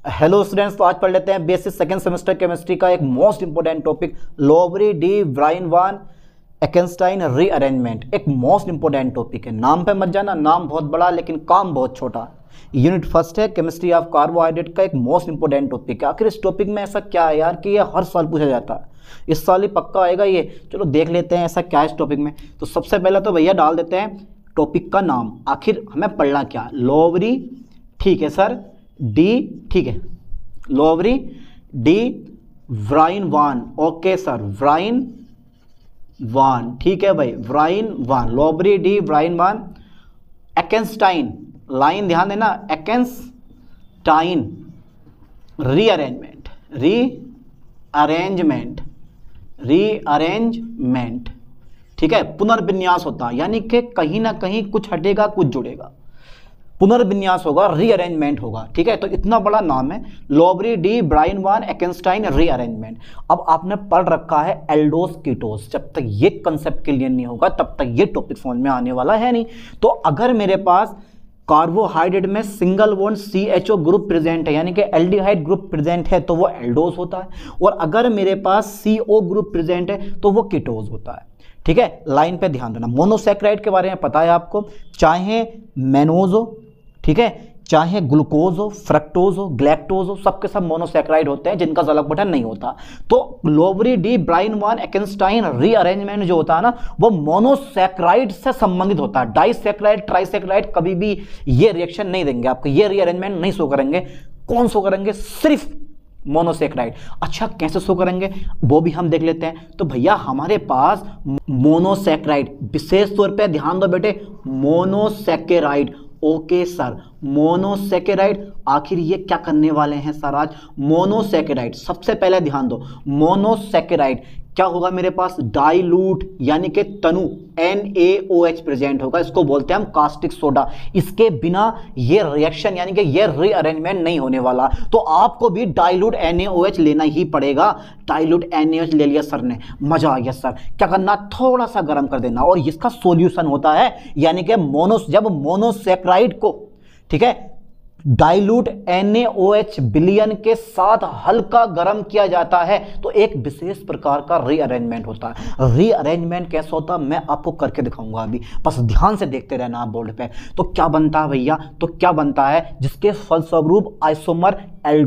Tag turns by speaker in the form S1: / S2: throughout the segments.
S1: Hello students, तो आज पढ़ लेते हैं बेसिक सेकंड सेमेस्टर केमिस्ट्री का एक मोस्ट इंपोर्टेंट टॉपिक लोवरी de Bruyn van Ekenstein rearrangement. एक मोस्ट इंपोर्टेंट टॉपिक है। नाम पे मत जाना, नाम बहुत बड़ा लेकिन काम बहुत छोटा। यूनिट फर्स्ट है केमिस्ट्री ऑफ कार्बोहाइड्रेट का एक मोस्ट इंपोर्टेंट टॉपिक है। आखिर इस टॉपिक में ऐसा क्या है यार कि ये हर साल पूछा जाता है, इस साल ही पक्का आएगा ये। चलो देख लेते हैं ऐसा क्या है इस टॉपिक में। तो सबसे पहले तो भैया डाल देते हैं टॉपिक का नाम, आखिर हमें पढ़ना क्या। लोवरी, ठीक है सर, डी, ठीक है, लोवरी de Bruyn van, okay sir, Bruyn van, ठीक है भाई, ब्राइन वान, लोवरी de Bruyn van Ekenstein, line ध्यान देना, एक्केंस्टाइन रीअरेंजमेंट, रीअरेंजमेंट, रीअरेंजमेंट, ठीक है। पुनर्विन्यास होता है, यानी कि कहीं ना कहीं कुछ हटेगा कुछ जुड़ेगा, पुनर्विन्यास होगा, रीअरेंजमेंट होगा, ठीक है। तो इतना बड़ा नाम है लोवरी de Bruyn van Ekenstein rearrangement. अब आपने पढ़ रखा है एल्डोस कीटोस, जब तक ये कंसेप्ट क्लियर नहीं होगा तब तक ये टॉपिक समझ में आने वाला है नहीं। तो अगर मेरे पास कार्बोहाइड्रेट में single bond CHO group present है, यानी कि एल्डिहाइड ग्रुप प्रेजेंट है, तो वो एल्डोस होता है। और अगर मेरे पास CO ग्रुप प्रेजेंट है तो वो कीटोस होता है, ठीक है। लाइन पे ध्यान देना। मोनोसैकेराइड के बारे में पता है आपको, चाहे मेनोज हो, ठीक है, चाहे ग्लूकोज हो, फ्रक्टोज हो, ग्लैक्टोज हो, सबके सब मोनोसैकेराइड होते हैं जिनका अलग बटन नहीं होता। तो लोवरी de Bruyn van Ekenstein rearrangement जो होता है ना, वो मोनोसैकेराइड से संबंधित होता है। डाइसैकेराइड, ट्राइसैकेराइड कभी भी ये रिएक्शन नहीं देंगे आपको, ये रीअरेंजमेंट नहीं शो करेंगे। कौन शो करेंगे? सिर्फ मोनोसैकेराइड। अच्छा, कैसे शो करेंगे वो भी हम देख लेते हैं। तो भैया हमारे पास मोनोसैकेराइड, विशेष तौर पे ध्यान दो बेटे, मोनोसैकेराइड, ओके सर, मोनोसैकेराइड। आखिर ये क्या करने वाले हैं सर आज? मोनोसैकेराइड, सबसे पहले ध्यान दो, मोनोसैकेराइड क्या होगा मेरे पास? डाइल्यूट, यानी कि तनु NaOH प्रेजेंट होगा, इसको बोलते हैं हम कास्टिक सोडा। इसके बिना ये रिएक्शन यानी कि ये रीअरेंजमेंट नहीं होने वाला। तो आपको भी डाइल्यूट NaOH लेना ही पड़ेगा। डाइल्यूट NaOH ले लिया सर ने, मजा आ गया सर। क्या करना? थोड़ा सा गर्म कर देना और इसका सॉल्यूशन होता है, यानी कि जब मोनोसैकेराइड को, ठीक है, डाइल्यूट NaOH विलयन के साथ हल्का गर्म किया जाता है तो एक विशेष प्रकार का रीअरेंजमेंट होता है। रीअरेंजमेंट कैसा होता है मैं आपको करके दिखाऊंगा अभी, बस ध्यान से देखते रहना आप बोर्ड पे। तो क्या बनता है भैया? तो क्या बनता है जिसके फलस्वरूप आइसोमर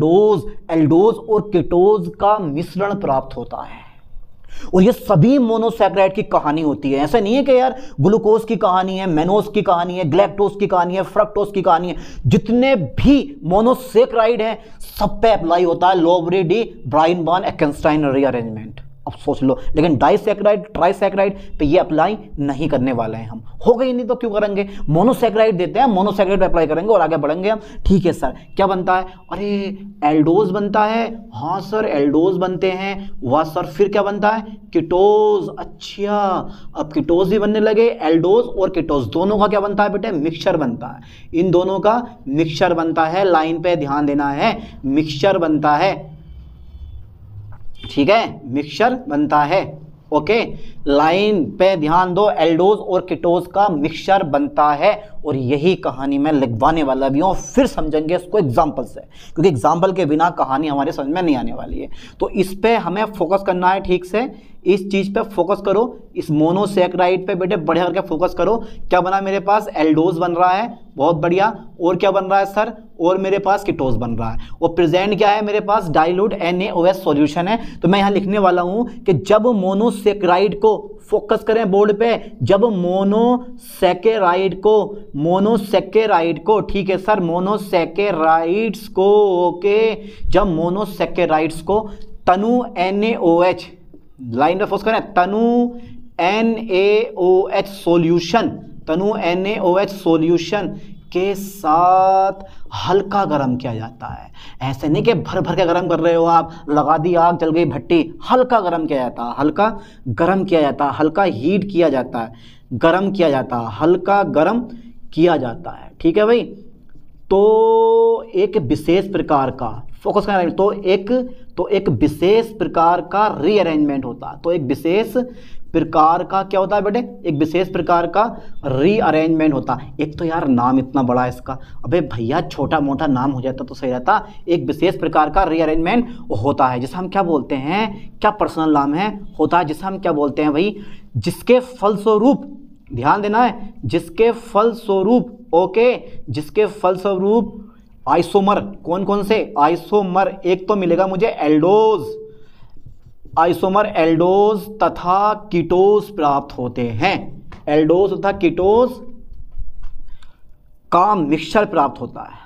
S1: एल्डोज और कीटोज का मिश्रण प्राप्त होता है। और ये सभी मोनोसैकेराइड की कहानी होती है। ऐसा नहीं है कि यार ग्लूकोज की कहानी है, मेनोज की कहानी है, ग्लैक्टोज की कहानी है, फ्रक्टोज की कहानी है। जितने भी मोनोसैकेराइड हैं सब पे अप्लाई होता है लोवरी de Bruyn van Ekenstein rearrangement. अब सोच लो, लेकिन डाइसैकेराइड, ट्राइसैकेराइड पे ये अप्लाई नहीं करने वाले हैं हम। हो गई नहीं तो क्यों करेंगे? मोनोसैकेराइड देते हैं, मोनोसैकेराइड पे अप्लाई करेंगे और आगे बढ़ेंगे हम, ठीक है सर। क्या बनता है? अरे एल्डोज बनता है, हाँ सर एल्डोज बनते हैं। वाह सर, फिर क्या बनता है? कीटोज। अच्छा, अब कीटोज भी बनने लगे, एल्डोज और कीटोज दोनों का क्या बनता है बेटे? मिक्सचर बनता है। इन दोनों का मिक्सचर बनता है, लाइन पे ध्यान देना है, मिक्सचर बनता है, ठीक है, मिक्सचर बनता है, ओके। लाइन पे ध्यान दो, एल्डोज और कीटोज का मिक्सचर बनता है। और यही कहानी मैं लिखवाने वाला भी हूँ, फिर समझेंगे इसको एग्जाम्पल से, क्योंकि एग्जाम्पल के बिना कहानी हमारे समझ में नहीं आने वाली है। तो इस पे हमें फोकस करना है, ठीक से इस चीज पे फोकस करो, इस मोनोसैकेराइड पे बेटे बढ़िया करके फोकस करो। क्या बना मेरे पास? एल्डोज बन रहा है, बहुत बढ़िया। और क्या बन रहा है सर? और मेरे पास कीटोज बन रहा है। और प्रेजेंट क्या है मेरे पास? डाइल्यूट NaOH सॉल्यूशन है। तो मैं यहाँ लिखने वाला हूँ कि जब मोनोसैकेराइड को, फोकस करें बोर्ड पे, जब मोनोसैकेराइड को, ठीक है सर, मोनोसैकेराइड्स को, ओके, जब मोनोसैकेराइड्स को तनु NaOH, लाइन पे फोकस करें, तनु NaOH सॉल्यूशन, तनु NaOH सॉल्यूशन के साथ हल्का गर्म किया जाता है। ऐसे नहीं कि भर भर के गर्म कर रहे हो आप, लगा दी आग जल गई भट्टी। हल्का गर्म किया जाता है, हल्का गर्म किया जाता है, हल्का हीट किया जाता है, गर्म किया जाता है, हल्का गर्म किया जाता है, ठीक है भाई। तो एक विशेष प्रकार का, फोकस करना, तो एक विशेष प्रकार का रीअरेंजमेंट होता है। तो एक विशेष प्रकार का क्या होता है बेटे, एक विशेष प्रकार का रीअरेंजमेंट होता है। एक तो यार नाम इतना बड़ा है इसका, अबे भैया छोटा मोटा नाम हो जाता तो सही रहता। एक विशेष प्रकार का रीअरेंजमेंट होता है जिसे हम क्या बोलते हैं, क्या पर्सनल नाम है होता है जिसे हम क्या बोलते हैं भाई, जिसके फलस्वरूप, ध्यान देना है, जिसके फलस्वरूप, ओके, जिसके फलस्वरूप आइसोमर, कौन कौन से आइसोमर, एक तो मिलेगा मुझे एल्डोज, आइसोमर एल्डोज तथा कीटोज प्राप्त होते हैं। एल्डोज तथा कीटोज का मिक्सचर प्राप्त होता है,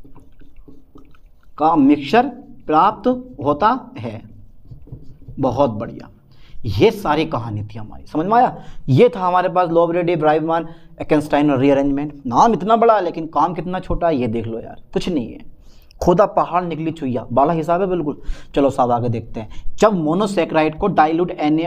S1: का मिक्सचर प्राप्त होता है। बहुत बढ़िया, ये सारी कहानी थी हमारी, समझ में आया। ये था हमारे पास लॉवरे डी ब्राइगमान एक्केनस्टाइन और रीअरेंजमेंट। नाम इतना बड़ा है लेकिन काम कितना छोटा है, ये देख लो यार, कुछ नहीं है, खोदा पहाड़ निकली चुईया, बाला हिसाब है बिल्कुल। चलो साहब आगे देखते हैं। जब मोनोसेक्राइड को डाइल्यूट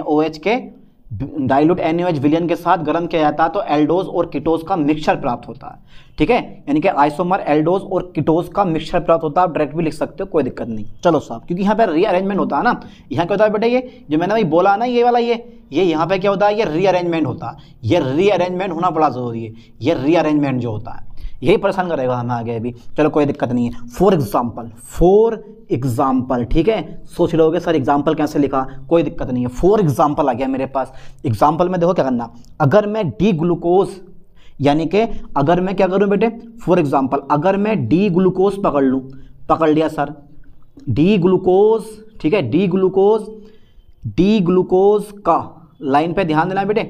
S1: NaOH विलयन के साथ गर्म किया जाता है तो एल्डोज और कीटोज का मिक्सचर प्राप्त होता है, ठीक है, यानी कि आइसोमर एल्डोज और कीटोज का मिक्सचर प्राप्त होता है। आप डायरेक्ट भी लिख सकते हो, कोई दिक्कत नहीं। चलो साहब, क्योंकि यहाँ पे रीअरेंजमेंट होता है ना, यहाँ क्या होता है बेटा, ये जो मैंने भाई बोला ना, ये वाला ये यहाँ पे क्या होता है, ये रीअरेंजमेंट होता है। ये रीअरेंजमेंट होना बड़ा जरूरी है, ये रीअरेंजमेंट जो होता है यही परेशान करेगा हमें आगे अभी। चलो कोई दिक्कत नहीं है। फॉर एग्जाम्पल, ठीक है, सोच लोगे सर एग्जाम्पल कैसे लिखा, कोई दिक्कत नहीं है। फॉर एग्जाम्पल आ गया मेरे पास। एग्जाम्पल में देखो क्या करना, अगर मैं डी ग्लूकोज, यानी कि अगर मैं क्या करूं बेटे, फॉर एग्जाम्पल अगर मैं डी ग्लूकोज पकड़ लूं, पकड़ लिया सर, डी ग्लूकोज, ठीक है, डी ग्लूकोज का, लाइन पे ध्यान देना बेटे,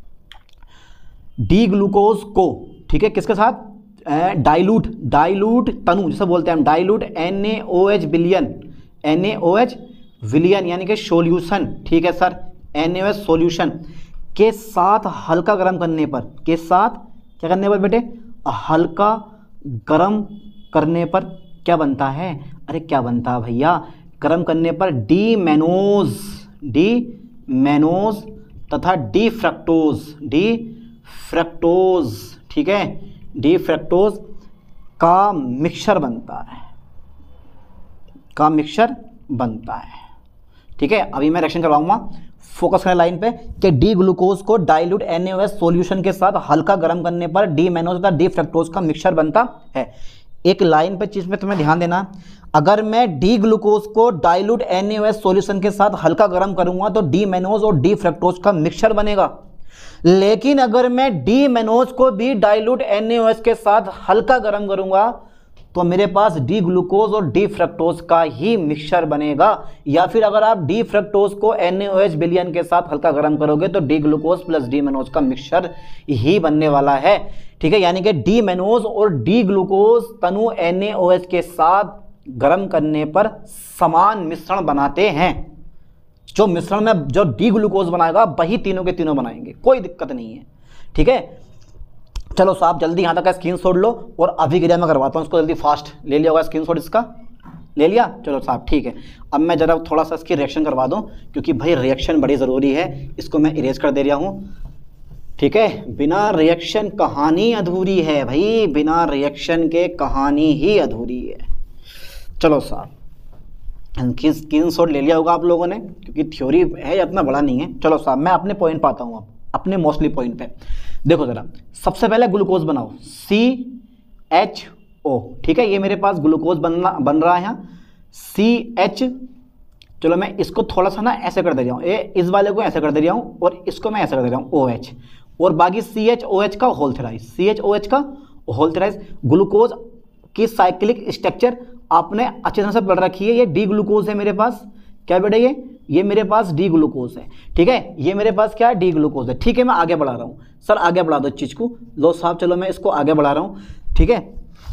S1: डी ग्लूकोज को, ठीक है, किसके साथ, डाइल्यूट तनु जिसे बोलते हैं हम, डाइल्यूट NaOH विलियन यानी कि सॉल्यूशन, ठीक है सर, NaOH सॉल्यूशन के साथ हल्का गर्म करने पर, के साथ क्या करने पर बेटे, हल्का गर्म करने पर क्या बनता है, अरे क्या बनता है भैया, गर्म करने पर डी मेनोज तथा डी फ्रक्टोज, ठीक है, डी फ्रक्टोज का मिक्सचर बनता है, ठीक है। अभी मैं रिएक्शन करवाऊंगा, फोकस करें लाइन पे, कि डी ग्लूकोज को डाइल्यूट NaOH सॉल्यूशन के साथ हल्का गर्म करने पर डी मेनोज तथा डी फ्रक्टोज का मिक्सचर बनता है। एक लाइन पे चीज पे तुम्हें ध्यान देना, अगर मैं डी ग्लूकोज को डाइल्यूट NaOH सॉल्यूशन के साथ हल्का गर्म करूंगा तो डी मेनोज और डी फ्रक्टोज का मिक्सचर बनेगा। लेकिन अगर मैं डी मेनोज को भी डाइल्यूट NaOH के साथ हल्का गर्म करूंगा तो मेरे पास डी ग्लूकोज और डी फ्रक्टोज का ही मिक्सचर बनेगा। या फिर अगर आप डी फ्रक्टोज को NaOH विलयन के साथ हल्का गर्म करोगे तो D glucose plus D mannose का मिक्सचर ही बनने वाला है, ठीक है। यानी कि डी मेनोज और डी ग्लूकोज तनु NaOH के साथ गर्म करने पर समान मिश्रण बनाते हैं। जो मिश्रण में जो डी ग्लूकोज बनाएगा वही तीनों के तीनों बनाएंगे, कोई दिक्कत नहीं है, ठीक है। चलो साहब जल्दी यहाँ तक का स्क्रीनशॉट लो और अभिक्रिया में करवाता हूँ इसको, जल्दी फास्ट ले लिया होगा स्क्रीनशॉट, इसका ले लिया, चलो साहब ठीक है। अब मैं जरा थोड़ा सा इसकी रिएक्शन करवा दूँ क्योंकि भाई रिएक्शन बड़ी ज़रूरी है, इसको मैं इरेज कर दे रहा हूँ, ठीक है। बिना रिएक्शन कहानी अधूरी है भाई, बिना रिएक्शन के कहानी ही अधूरी है। चलो साहब स्क्रीनशॉट ले लिया होगा आप लोगों ने क्योंकि थ्योरी है, इतना बड़ा नहीं है। चलो साहब मैं अपने पॉइंट पाता हूँ, अब अपने मोस्टली पॉइंट पे देखो जरा। सबसे पहले ग्लूकोज बनाओ CHO, ठीक है, ये मेरे पास ग्लूकोज बन रहा है यहाँ CH। चलो मैं इसको थोड़ा सा ना ऐसे कर दे रहा हूँ, इस वाले को ऐसे कर दे रहा हूँ और इसको मैं ऐसे कर दे रहा हूँ OH, और बाकी CHOH का होल थ्राइस। ग्लूकोज की साइक्लिक स्ट्रक्चर आपने अच्छी तरह से पढ़ रखी है। ये डी ग्लूकोज है मेरे पास, क्या बेटा ये मेरे पास डी ग्लूकोज है, ठीक है, ये मेरे पास क्या है डी ग्लूकोज है, ठीक है। मैं आगे बढ़ा रहा हूँ सर, आगे बढ़ा दो इस चीज को, लो साहब चलो मैं इसको आगे बढ़ा रहा हूँ, ठीक है।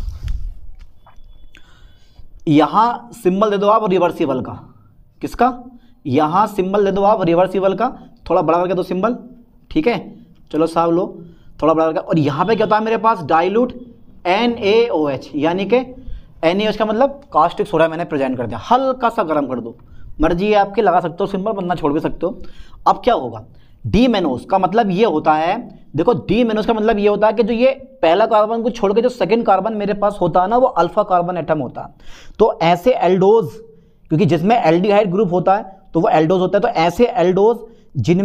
S1: यहां सिंबल दे दो आप रिवर्सिबल का, किसका, यहां सिंबल दे दो आप रिवर्सिबल का, थोड़ा बड़ा करके दो सिंबल, ठीक है। चलो साहब लो थोड़ा बड़ा करके, और यहां पे क्या होता है मेरे पास डाइल्यूट NaOH, यानी कि NaOH का मतलब कास्टिक सोडा मैंने प्रेजेंट कर दिया, हल्का सा गर्म कर दो, मर्जी है आपकी, लगा सकते हो सिंबल, वरना छोड़ भी सकते हो। अब क्या होगा, डी मेनोज का मतलब ये होता है, देखो डी मेनोज का मतलब ये होता है कि जो ये पहला कार्बन को छोड़ के जो सेकंड कार्बन मेरे पास होता है ना, वो अल्फा कार्बन एटम होता है। तो ऐसे एल्डोज, क्योंकि जिसमें एल्डिहाइड ग्रुप होता है तो वो एल्डोज होता है, तो ऐसे एल्डोज जिनमें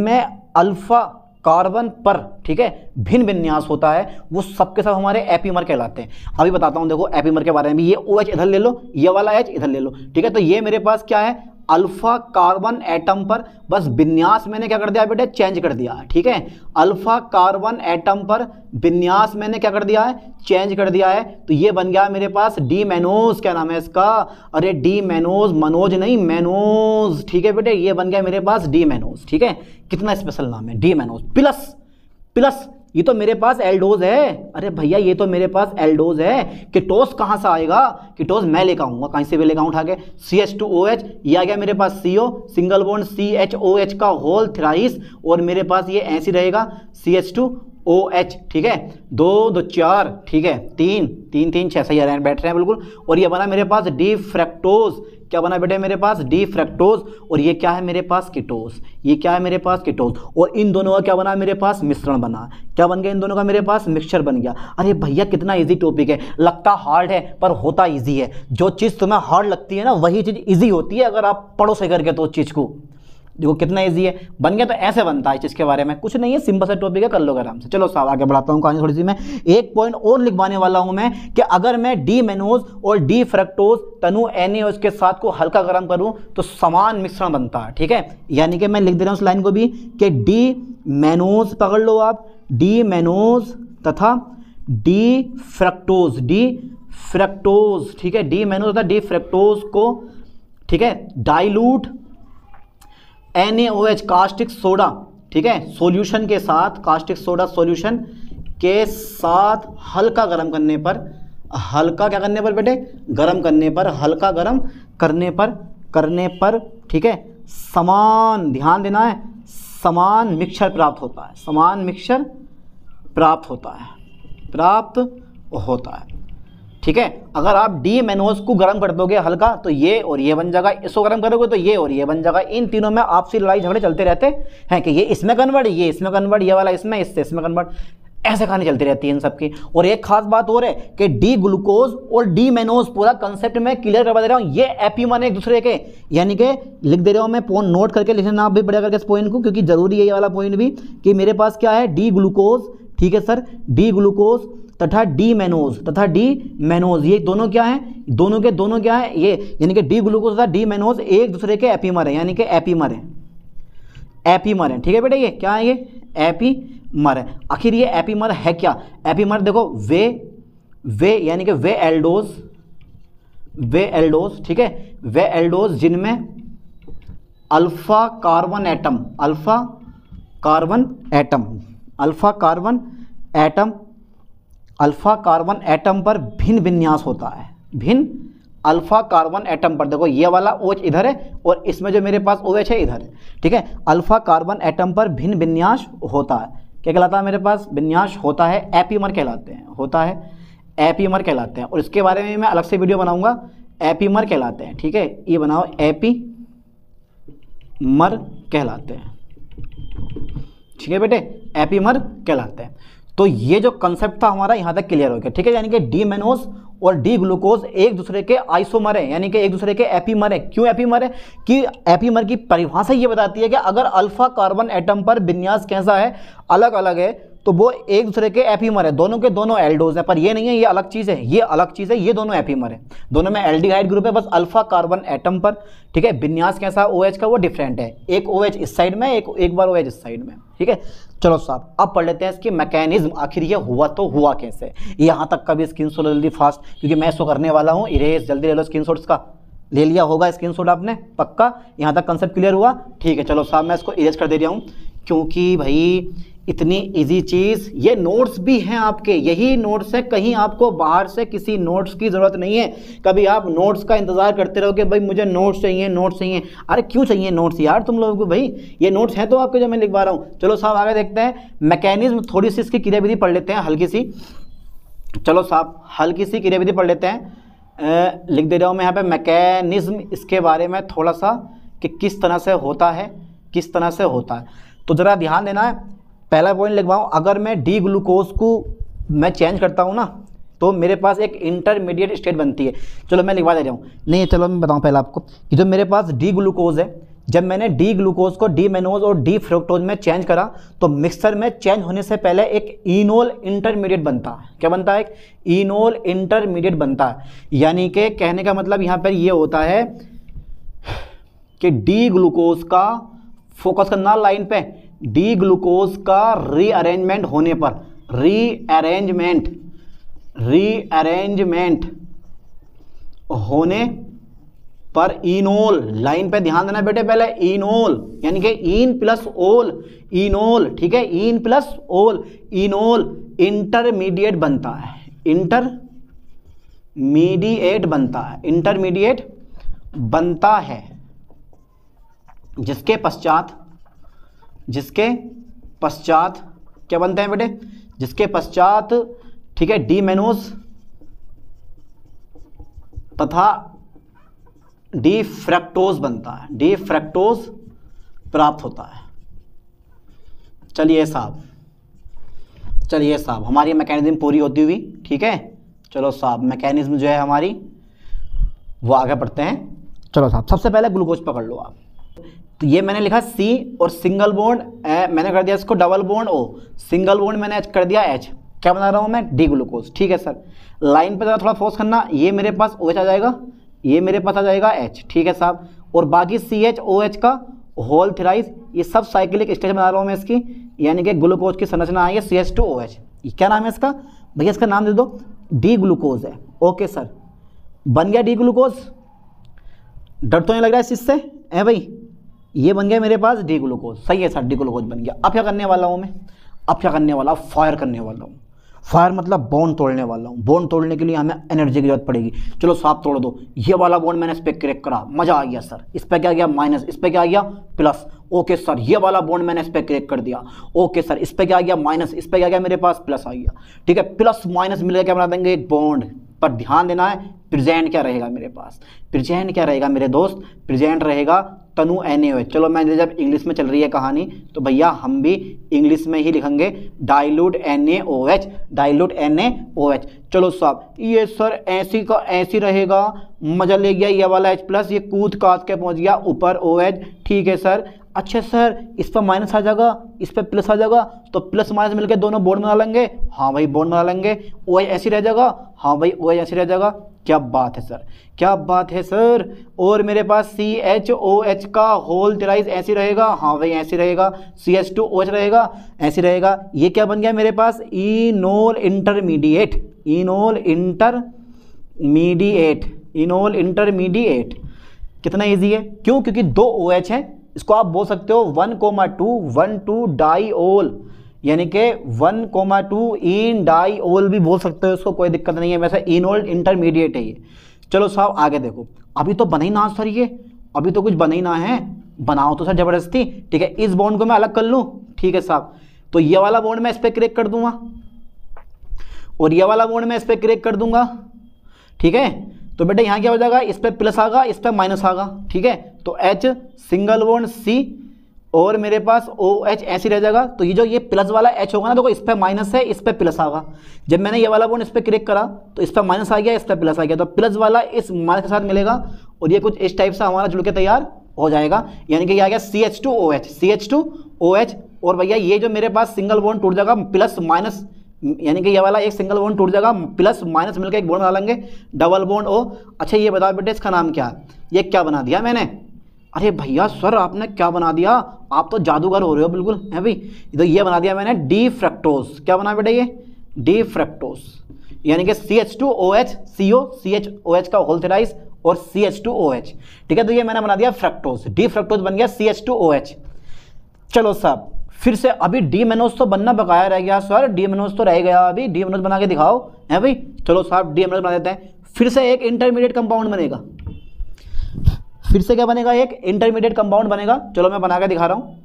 S1: अल्फा कार्बन पर, ठीक है, भिन्न विन्यास होता है, वो सबके सब हमारे एपीमर कहलाते हैं। अभी बताता हूं, देखो एपीमर के बारे में भी। ये OH इधर ले लो, ये वाला H इधर ले लो, ठीक है। तो ये मेरे पास क्या है, अल्फा कार्बन एटम पर, बस विन्यास मैंने क्या कर दिया बेटे, चेंज कर दिया है, ठीक है। अल्फा कार्बन एटम पर विन्यास मैंने क्या कर दिया है, चेंज कर दिया है। तो ये बन गया मेरे पास डी मैनोज, क्या नाम है इसका, अरे डी मैनोज, मनोज नहीं मैनोज, ठीक है बेटे, ये बन गया मेरे पास डी मैनोज, ठीक है। कितना स्पेशल नाम है, डी मैनोज। प्लस प्लस ये तो मेरे पास एल्डोज है, अरे भैया ये तो मेरे पास एल्डोज है। कीटोस कहाँ से आएगा, कीटोस मैं लेकर आऊंगा, कहीं से भी लेकर उठा के। CH2OH, ये आ गया मेरे पास CO, सिंगल बॉन्ड CHOH का होल थ्राइस, और मेरे पास ये ऐसे रहेगा CH2OH, ठीक है। 2 2 4, ठीक है, 3 3 3 6 सही आ रहे हैं, बैठ रहे हैं बिल्कुल। और ये बना मेरे पास डी फ्रक्टोज, क्या बना बेटे मेरे पास, डी फ्रक्टोज। और ये क्या है मेरे पास, कीटोस, ये क्या है मेरे पास, कीटोस। और इन दोनों का क्या बना मेरे पास, मिश्रण बना। क्या बन गया इन दोनों का मेरे पास, मिक्सचर बन गया। अरे भैया कितना इजी टॉपिक है, लगता हार्ड है पर होता इजी है। जो चीज़ तुम्हें हार्ड लगती है ना, वही चीज़ इजी होती है अगर आप पढ़ो से करके तो उस चीज़ को। देखो कितना इजी है, बन गया। तो ऐसे बनता है, इस चीज़ के बारे में कुछ नहीं है, सिंपल सा टॉपिक है, कर लो आराम से। चलो साहब आगे बढ़ाता हूँ कहानी थोड़ी सी। मैं एक पॉइंट और लिखवाने वाला हूँ मैं, कि अगर मैं डी मैनोज और डी फ्रक्टोज तनु NaOH के साथ को हल्का गर्म करूँ तो समान मिश्रण बनता है, ठीक है। यानी कि मैं लिख दे रहा हूँ उस लाइन को भी, कि डी मैनोज पकड़ लो आप, डी मैनोज तथा डी फ्रक्टोज, डी फ्रक्टोज, ठीक है, डी मैनोज तथा डी फ्रक्टोज को, ठीक है, डाइल्यूट NaOH कास्टिक सोडा, ठीक है, सॉल्यूशन के साथ, कास्टिक सोडा सॉल्यूशन के साथ हल्का गर्म करने पर, हल्का क्या करने पर बेटे, गर्म करने पर, हल्का गर्म करने पर, ठीक है, समान, ध्यान देना है, समान मिक्सचर प्राप्त होता है, समान मिक्सचर प्राप्त होता है, ठीक है। अगर आप डी मैनोज को गर्म कर दोगे हल्का तो ये और ये बन जाएगा, इसको गर्म करोगे तो ये और ये बन जाएगा। इन तीनों में आपसी लड़ाई झगड़े चलते रहते हैं कि ये इसमें कन्वर्ट, ये इसमें कन्वर्ट, ये वाला इसमें, इससे इसमें कन्वर्ट, ऐसे कहानी चलती रहती है इन सबकी। और एक खास बात और है कि डी ग्लूकोज और डी मैनोज, पूरा कंसेप्ट में क्लियर करवा दे रहा हूँ, ये एपीमर एक दूसरे के, यानी कि लिख दे रहा हूँ मैं, पॉइंट नोट करके लिखना आप भी बढ़िया करके इस पॉइंट को, क्योंकि जरूरी है ये वाला पॉइंट भी, कि मेरे पास क्या है, डी ग्लूकोज, ठीक है सर, डी ग्लूकोज तथा डी मैनोज, ये दोनों क्या हैं, दोनों के दोनों क्या है ये, यानी कि डी ग्लूकोज तथा डी मैनोज एक दूसरे के एपीमर है, यानी कि एपीमर है, ठीक है बेटा। ये क्या है, ये एपीमर है। आखिर ये एपीमर है क्या, एपीमर देखो वे यानी कि वे एल्डोज, ठीक है, वे एल्डोज जिनमें अल्फा कार्बन एटम पर भिन्न विन्यास होता है, भिन्न अल्फा कार्बन एटम पर। देखो ये वाला OH इधर है और इसमें जो मेरे पास OH है इधर है, ठीक है। अल्फा कार्बन एटम पर भिन्न विन्यास होता है, क्या कहलाता है मेरे पास, विन्यास होता है, एपीमर कहलाते हैं, होता है, एपीमर कहलाते हैं। और इसके बारे में मैं अलग से वीडियो बनाऊंगा, एपीमर कहलाते हैं, ठीक है, ये बनाओ, एपीमर कहलाते हैं, ठीक है बेटे, एपीमर कहलाते हैं। तो ये जो कंसेप्ट था हमारा यहाँ तक क्लियर हो गया, ठीक है। यानी कि डी मैनोज और डी ग्लूकोज एक दूसरे के आइसोमर है, यानी कि एक दूसरे के एपीमर है। क्यों एपीमर है, कि एपीमर की परिभाषा ये बताती है कि अगर अल्फा कार्बन एटम पर विन्यास कैसा है, अलग अलग है, तो वो एक दूसरे के एपीमर है, दोनों के दोनों एल्डोज है। पर ये नहीं है, ये अलग चीज़ है, ये अलग चीज़ है, ये दोनों एपीमर है, दोनों में एल्डिहाइड ग्रुप है, बस अल्फा कार्बन एटम पर, ठीक है, विन्यास कैसा OH का वो डिफरेंट है, एक OH इस साइड में, एक बार OH इस साइड में, ठीक है। चलो साहब अब पढ़ लेते हैं इसकी मैकेनिज्म, आखिर ये हुआ तो हुआ कैसे। यहाँ तक का भी स्क्रीनशॉट जल्दी फास्ट, क्योंकि मैं इसको करने वाला हूँ इरेज, जल्दी ले लो स्क्रीनशॉट्स का, ले लिया होगा स्क्रीनशॉट आपने पक्का। यहाँ तक कंसेप्ट क्लियर हुआ, ठीक है। चलो साहब मैं इसको इरेज कर दे रहा हूँ, क्योंकि भाई इतनी इजी चीज़, ये नोट्स भी हैं आपके, यही नोट्स है, कहीं आपको बाहर से किसी नोट्स की ज़रूरत नहीं है। कभी आप नोट्स का इंतज़ार करते रहो कि भाई मुझे नोट्स चाहिए, अरे क्यों चाहिए नोट्स यार तुम लोगों को, भाई ये नोट्स हैं तो आपके जो मैं लिखवा रहा हूँ। चलो साहब आगे देखते हैं, मैकेनिज्म थोड़ी सी इसकी क्रियाविधि पढ़ लेते हैं हल्की सी। चलो साहब हल्की सी क्रियाविधि पढ़ लेते हैं, लिख दे रहा हूँ मैं यहाँ पे मैकेनिज्म, इसके बारे में थोड़ा सा कि किस तरह से होता है, तो ज़रा ध्यान देना है। पहला पॉइंट लिखवाऊँ, अगर मैं डी ग्लूकोज को मैं चेंज करता हूँ ना, तो मेरे पास एक इंटरमीडिएट स्टेट बनती है। चलो मैं लिखवा दे रहा हूँ, नहीं चलो मैं बताऊँ पहले आपको कि जो मेरे पास डी ग्लूकोज है, जब मैंने डी ग्लूकोज को डी मेनोज और डी फ्रुक्टोज में चेंज करा तो मिक्सचर में चेंज होने से पहले एक इनोल इंटरमीडिएट बनता है। क्या बनता है? एक इनोल इंटरमीडिएट बनता है। यानी कि कहने का मतलब यहाँ पर ये होता है कि डी ग्लूकोज का, फोकस करना लाइन पे, डी ग्लूकोज का रीअरेंजमेंट होने पर, रीअरेंजमेंट होने पर इनोल, लाइन पे ध्यान देना बेटे, पहले इनोल यानी कि इन प्लस ओल, इनोल, ठीक है, en plus ol, enol intermediate बनता है, इंटरमीडिएट बनता है, इंटरमीडिएट बनता है, जिसके पश्चात क्या बनते हैं बेटे? जिसके पश्चात, ठीक है, डी मेनोज तथा डी फ्रक्टोज बनता है, डी फ्रक्टोज प्राप्त होता है। चलिए साहब, हमारी मैकेनिज्म पूरी होती हुई, ठीक है। चलो साहब, मैकेनिज्म जो है हमारी वो आगे बढ़ते हैं। चलो साहब, सबसे पहले ग्लूकोज पकड़ लो आप। तो ये मैंने लिखा C और सिंगल बॉन्ड मैंने कर दिया इसको double bond O, single bond मैंने कर दिया H। क्या बना रहा हूँ मैं? डी ग्लूकोज, ठीक है सर। लाइन पे थोड़ा फोर्स करना, ये मेरे पास OH आ जाएगा, ये मेरे पास आ जाएगा H, ठीक है साहब। और बाकी CH-OH का होल थ्राइस, ये सब साइक्लिक स्टेज बना रहा हूँ मैं इसकी, यानी कि ग्लूकोज की संरचना आई है CH2OH। क्या नाम है इसका भैया? इसका नाम दे दो, डी ग्लूकोज है। ओके सर, बन गया डी ग्लूकोज। डर तो नहीं लग रहा है इस चीज़ से? है भाई, ये बन गया मेरे पास डी ग्लूकोज। सही है सर, डी ग्लूकोज बन गया। अब क्या करने वाला हूँ मैं? अब क्या करने वाला? फायर करने वाला हूँ। फायर मतलब बॉन्ड तोड़ने वाला हूँ। बॉन्ड तोड़ने के लिए हमें एनर्जी की जरूरत पड़ेगी। चलो साहब तोड़ दो। ये वाला बॉन्ड मैंने इस पर क्रेक करा, मजा आ गया सर। इस पर क्या गया? माइनस। इस पर क्या आ गया? प्लस। ओके सर, ये वाला बॉन्ड मैंने इस पर क्रेक कर दिया। ओके सर, इस पर क्या आ गया? माइनस। इस पर क्या गया मेरे पास? प्लस आ गया। ठीक है, प्लस माइनस मिलकर क्या बना देंगे? एक बॉन्ड। पर ध्यान देना है, प्रेजेंट क्या रहेगा मेरे पास? प्रेजेंट क्या रहेगा मेरे दोस्त? प्रेजेंट रहेगा तनु NaOH। चलो मैं जब इंग्लिश में चल रही है कहानी तो भैया हम भी इंग्लिश में ही लिखेंगे, डाइल्यूट NaOH, डाइल्यूट NaOH। चलो साहब, ये सर ऐसी का ऐसी रहेगा, मजा ले गया। ये वाला H प्लस, ये कूद काट के पहुंच गया ऊपर OH। ठीक है सर। अच्छा सर, इस पर माइनस आ जाएगा, इस पर प्लस आ जाएगा, तो प्लस माइनस मिलकर दोनों बॉन्ड बना लेंगे। हाँ भाई, बॉन्ड बना लेंगे। OH ऐसी रह जाएगा। हाँ भाई, OH ऐसी रह जाएगा। क्या बात है सर, क्या बात है सर। और मेरे पास CHOH का होल थ्राइस ऐसी रहेगा। हाँ भाई, ऐसी रहेगा। CH2OH रहेगा, ऐसी रहेगा। ये क्या बन गया मेरे पास? Enol intermediate, enol intermediate, enol intermediate. कितना इजी है? क्यों? क्योंकि दो OH हैं। इसको आप बोल सकते हो 1,2 डाइओल, यानी कि 1,2 इन डाइओल भी बोल सकते हो इसको, कोई दिक्कत नहीं है। वैसे इनोल इंटरमीडिएट है ये। चलो साहब आगे देखो। अभी तो बना ही ना सर, ये अभी तो कुछ बना ही ना है। बनाओ तो सर जबरदस्ती। ठीक है, इस बॉन्ड को मैं अलग कर लूँ। ठीक है साहब, तो ये वाला बॉन्ड मैं इस पर क्रेक कर दूंगा और ये वाला बॉन्ड मैं इस पर क्रेक कर दूंगा। ठीक है, तो बेटा यहाँ क्या हो जाएगा? इस पर प्लस आगा, इस पर माइनस आगा। ठीक है, तो H सिंगल बॉन्ड C और मेरे पास OH ऐसी रह जाएगा। तो ये जो ये प्लस वाला H होगा ना, देखो इस पर माइनस है, इस पर प्लस आगा। जब मैंने ये वाला बॉन्ड इस पर क्रेक करा तो इस पर माइनस आ गया, इस पर प्लस आ गया, तो प्लस वाला इस माइनस के साथ मिलेगा और ये कुछ इस टाइप से हमारा जुड़ के तैयार हो जाएगा। यानी कि ये आ गया CH2OH, CH2OH। और भैया ये जो मेरे पास सिंगल बॉन्ड टूट जाएगा, प्लस माइनस, यानी कि ये वाला एक सिंगल बॉन्ड टूट जाएगा, प्लस माइनस मिलकर एक बॉन्ड बना लेंगे, डबल बॉन्ड O। अच्छा ये बताओ बेटे, इसका नाम क्या है? ये क्या बना दिया मैंने? अरे भैया सर, आपने क्या बना दिया? आप तो जादूगर हो रहे हो बिल्कुल, है भाई। तो ये बना दिया मैंने डी फ्रक्टोज। क्या बना बेटा? ये डी फ्रक्टोज, यानी कि CH2OH, CO, CHOH का होल थ्राइस और CH2OH। ठीक है, तो ये मैंने बना दिया फ्रक्टोज, डी फ्रक्टोज बन गया CH2OH। चलो साहब, फिर से अभी डी मेनोज तो बनना बकाया रह गया सर, डी मेनोज तो रह गया, अभी डी मेनोज बना के दिखाओ, है भाई। चलो साहब, डी मेनोज बना देते हैं। फिर से एक इंटरमीडिएट कंपाउंड बनेगा। फिर से क्या बनेगा? एक इंटरमीडिएट कंपाउंड बनेगा। चलो मैं बना के दिखा रहा हूं।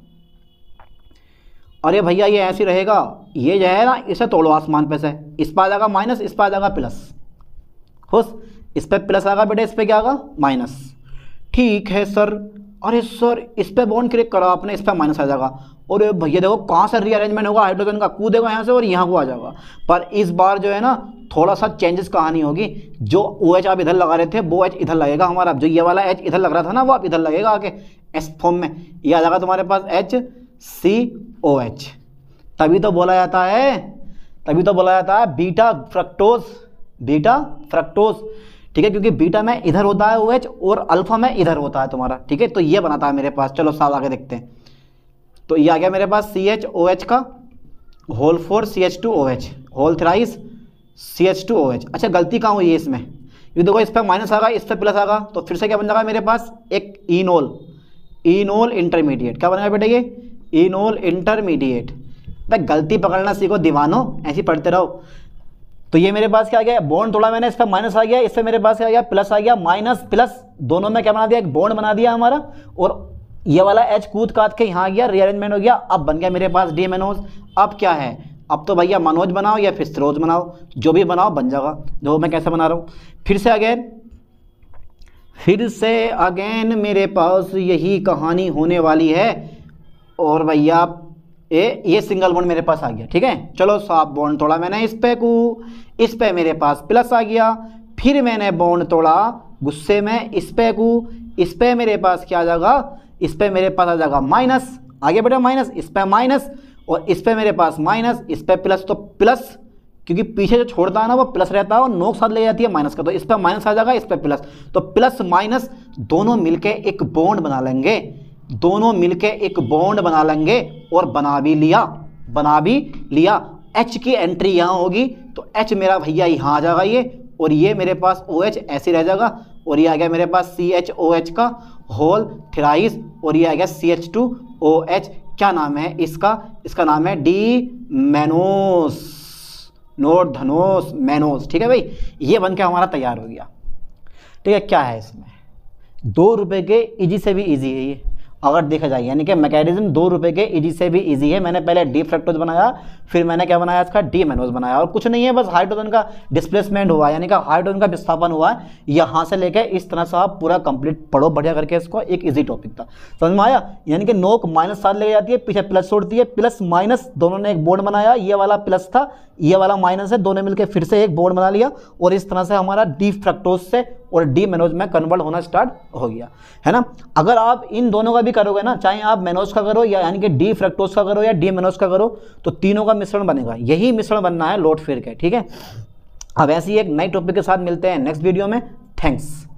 S1: अरे भैया ये ऐसे रहेगा, ये जो है ना, इसे तोड़ो आसमान पे से। इस पर आ जाएगा माइनस, इस पर आ जाएगा प्लस। खुश, इस पर प्लस आएगा बेटा, इस पर क्या आएगा? माइनस। ठीक है सर। अरे सर, इस पे बॉन्ड क्रेक करा आपने, इस पर माइनस आ जाएगा। और भैया देखो कहाँ से रीअरेंजमेंट होगा हाइड्रोजन का, कूदेगा यहाँ से और यहाँ को आ जाएगा। पर इस बार जो है ना थोड़ा सा चेंजेस कहानी होगी, जो OH आप इधर लगा रहे थे वो H इधर लगेगा हमारा, जो ये वाला H इधर लग रहा था ना वो आप इधर लगेगा आके एस फॉर्म में, ये आ जाएगा तुम्हारे पास HCOH। तभी तो बोला जाता है बीटा फ्रक्टोज, ठीक है, क्योंकि बीटा में इधर होता है OH और अल्फा में इधर होता है तुम्हारा, ठीक है। तो ये बनाता है मेरे पास, चलो साथ आगे देखते हैं। तो ये आ गया मेरे पास CHOH का whole 4 CH2OH whole thrice CH2OH। अच्छा गलती कहाँ हुई है इसमें, ये देखो इस पर माइनस आगा इस पर प्लस आगा, तो फिर से क्या बन जाएगा मेरे पास एक इनोल इंटरमीडिएट। क्या बनेगा बेटा ये इनोल इंटरमीडिएट। भाई गलती पकड़ना सीखो दीवानो, ऐसे पढ़ते रहो। तो ये मेरे पास क्या आ गया, बॉन्ड तोड़ा मैंने, इस पर माइनस आ गया, इस पर मेरे पास क्या आ गया प्लस आ गया, माइनस प्लस दोनों में क्या बना दिया, एक बॉन्ड बना दिया हमारा, और ये वाला H कूद काट के यहाँ आ गया, रीअरेंजमेंट हो गया। अब बन गया मेरे पास डी मनोज। अब क्या है, अब तो भैया मनोज बनाओ या फिर सरोज बनाओ, जो भी बनाओ बन जाएगा। देखो मैं कैसे बना रहा हूँ, फिर से अगेन मेरे पास यही कहानी होने वाली है। और भैया ये सिंगल बॉन्ड मेरे पास आ गया, ठीक है। चलो साफ बॉन्ड तोड़ा मैंने, इस पे मेरे पास प्लस आ गया, फिर मैंने बॉन्ड तोड़ा गुस्से में, इस पे मेरे पास क्या आ जाएगा, इस पे मेरे पास आ जाएगा माइनस, आगे बेटा माइनस, इस पे माइनस, और इस पे मेरे पास माइनस, इस पे प्लस, तो प्लस क्योंकि पीछे जो छोड़ता है ना वो प्लस रहता है और नोक साथ ले जाती है माइनस का, तो इस पे माइनस आ जाएगा, इस पे प्लस, तो प्लस माइनस दोनों मिलके एक बॉन्ड बना लेंगे, और बना भी लिया। H की एंट्री यहाँ होगी, तो H मेरा भैया यहाँ आ जाएगा ये, और ये मेरे पास OH ऐसे रह जाएगा, और ये आ गया मेरे पास CHOH का होल थ्राइस, और ये आ गया CH2OH। क्या नाम है इसका नाम है डी मेनोस, नोट धनोस मेनोस, ठीक है भाई। ये बन के हमारा तैयार हो गया, ठीक है। क्या है इसमें, 2 रुपये के इजी से भी इजी है ये, अगर देखा जाए, यानी कि मैकेनिज्म 2 रुपये के इजी से भी इजी है। मैंने पहले डी फ्रक्टोज बनाया, फिर मैंने क्या बनाया इसका डी मेनोज बनाया, और कुछ नहीं है, बस हाइड्रोजन का डिस्प्लेसमेंट हुआ, यानी कि हाइड्रोजन का विस्थापन हुआ है। यहाँ से लेके इस तरह से आप पूरा कंप्लीट पढ़ो बढ़िया करके, इसको एक इजी टॉपिक था, समझ में आया। यानी कि नोक माइनस साथ ले जाती है, पीछे प्लस छोड़ती है, प्लस माइनस दोनों ने एक बॉन्ड बनाया, ये वाला प्लस था, ये वाला माइनस है, दोनों मिलकर फिर से एक बॉन्ड बना लिया, और इस तरह से हमारा डी फ्रक्टोज से और डी मेनोज में कन्वर्ट होना स्टार्ट हो गया, है ना। अगर आप इन दोनों का भी करोगे ना, चाहे आप मेनोज का करो या यानी कि डी फ्रक्टोज का करो या डी मेनोज का करो, तो तीनों का मिश्रण बनेगा, यही मिश्रण बनना है लोट फिर के, ठीक है। अब ऐसी एक नई टॉपिक के साथ मिलते हैं नेक्स्ट वीडियो में। थैंक्स।